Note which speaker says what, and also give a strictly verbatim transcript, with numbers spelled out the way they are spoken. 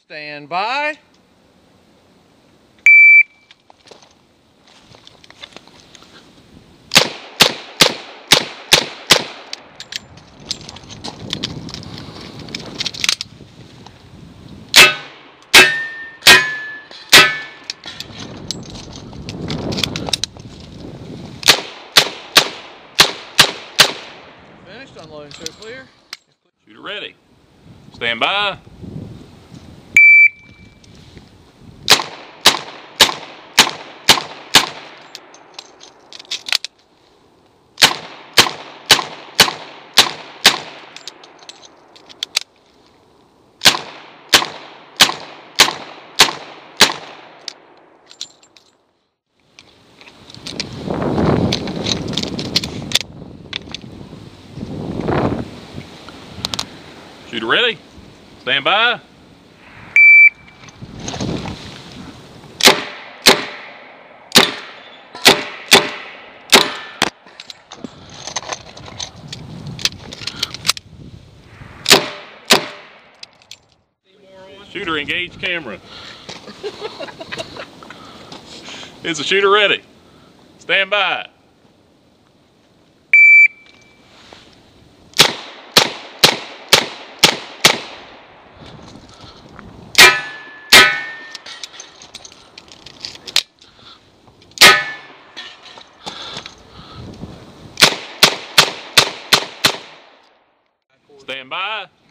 Speaker 1: Stand by. Finished. Unloading so clear.
Speaker 2: Shooter ready. Stand by. Shooter ready. Stand by. Shooter engage camera. Is the shooter ready? Stand by. Stand by.